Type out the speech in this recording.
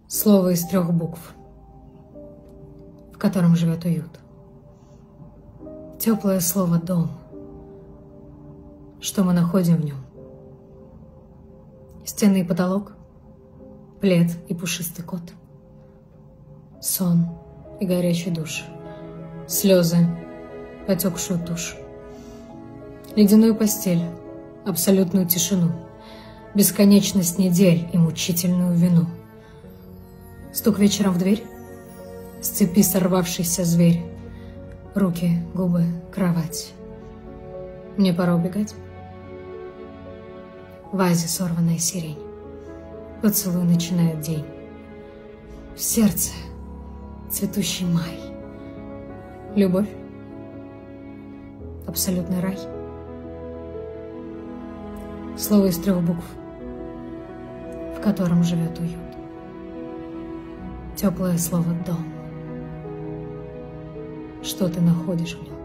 Слово из 3 букв, в котором живет уют. Теплое слово «дом». Что мы находим в нем? Стены и потолок, плед и пушистый кот, сон и горячий душ, слезы, потекшую тушь, ледяную постель, абсолютную тишину, бесконечность недель и мучительную вину. Стук вечером в дверь, с цепи сорвавшийся зверь, руки, губы, кровать. Мне пора убегать. В вазе сорванная сирень, поцелуй начинает день. В сердце цветущий май. Любовь, абсолютный рай. Слово из 3 букв, в котором живет уют. Теплое слово «дом». Что ты находишь в нем?